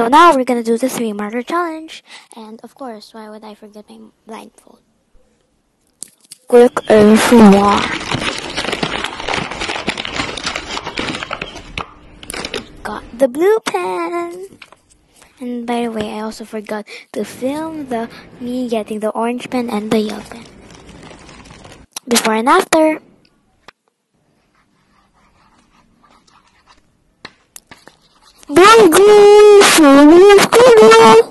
So now we're gonna do the 3 marker challenge. And of course, why would I forget my blindfold? Quick everyone. Got the blue pen. And by the way, I also forgot to film me getting the orange pen and the yellow pen. Before and after. Bye guys!